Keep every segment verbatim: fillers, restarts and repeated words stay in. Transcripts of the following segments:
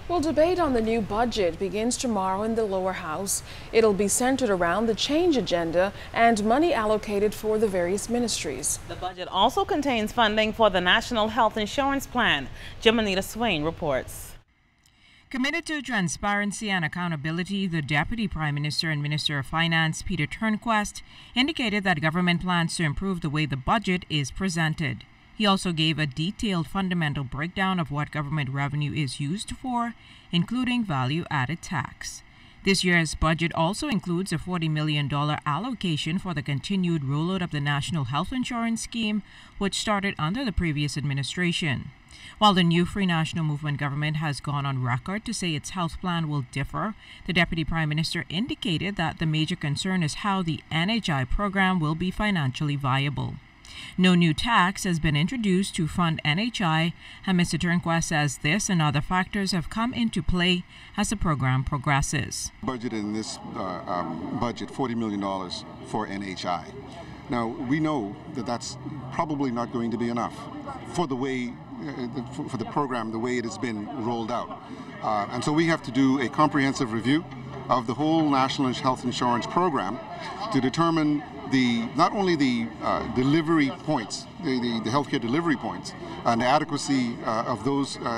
Well, debate on the new budget begins tomorrow in the lower house. It'll be centered around the change agenda and money allocated for the various ministries. The budget also contains funding for the National Health Insurance Plan. Jimenita Swain reports. Committed to transparency and accountability, the Deputy Prime Minister and Minister of Finance, Peter Turnquest, indicated that government plans to improve the way the budget is presented. He also gave a detailed fundamental breakdown of what government revenue is used for, including value-added tax. This year's budget also includes a forty million dollars allocation for the continued rollout of the National Health Insurance Scheme, which started under the previous administration. While the new Free National Movement government has gone on record to say its health plan will differ, the Deputy Prime Minister indicated that the major concern is how the N H I program will be financially viable. No new tax has been introduced to fund N H I, and Mister Turnquest says this and other factors have come into play as the program progresses. Budgeted in this uh, um, budget forty million dollars for N H I. Now, we know that that's probably not going to be enough for the way, uh, for, for the program, the way it has been rolled out. Uh, and so we have to do a comprehensive review of the whole National Health Insurance Program to determine the not only the uh, delivery points, the, the, the healthcare delivery points, and the adequacy uh, of those uh,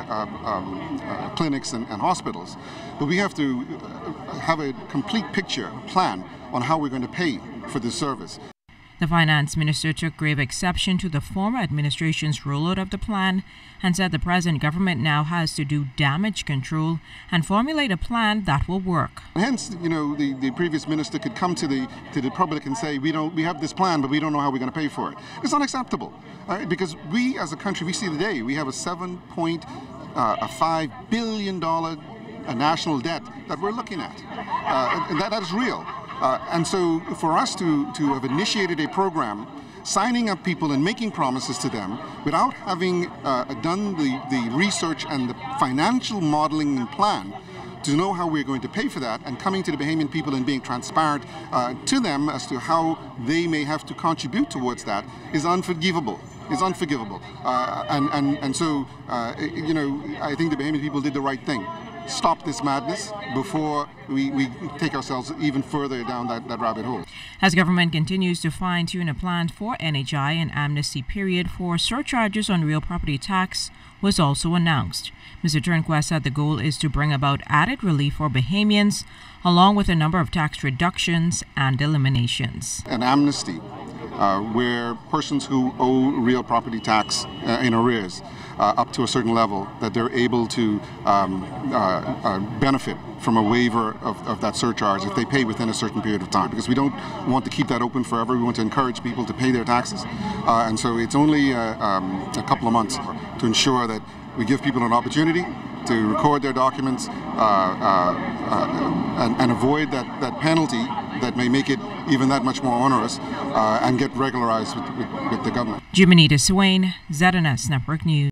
um, uh, clinics and, and hospitals, but we have to have a complete picture, plan on how we're going to pay for this service. The finance minister took grave exception to the former administration's rollout of the plan and said the present government now has to do damage control and formulate a plan that will work. Hence, you know, the, the previous minister could come to the to the public and say, we don't we have this plan, but we don't know how we're going to pay for it. It's unacceptable, right? Because we as a country, we see today, we have a seven point five billion dollars national debt that we're looking at. Uh, and that, that is real. Uh, and so for us to, to have initiated a program, signing up people and making promises to them without having uh, done the, the research and the financial modeling and plan to know how we're going to pay for that, and coming to the Bahamian people and being transparent uh, to them as to how they may have to contribute towards that is unforgivable. Is unforgivable. Uh, and, and, and so, uh, you know, I think the Bahamian people did the right thing. Stop this madness before we, we take ourselves even further down that, that rabbit hole. As government continues to fine-tune a plan for N H I, an amnesty period for surcharges on real property tax was also announced. Mister Turnquest said the goal is to bring about added relief for Bahamians, along with a number of tax reductions and eliminations. An amnesty uh, where persons who owe real property tax uh, in arrears Uh, up to a certain level, that they're able to um, uh, uh, benefit from a waiver of, of that surcharge if they pay within a certain period of time, because we don't want to keep that open forever. We want to encourage people to pay their taxes, uh, and so it's only uh, um, a couple of months to ensure that we give people an opportunity to record their documents uh, uh, uh, and, and avoid that, that penalty that may make it even that much more onerous, uh, and get regularized with, with, with the government. Jimenita Swain, Z N S Network News.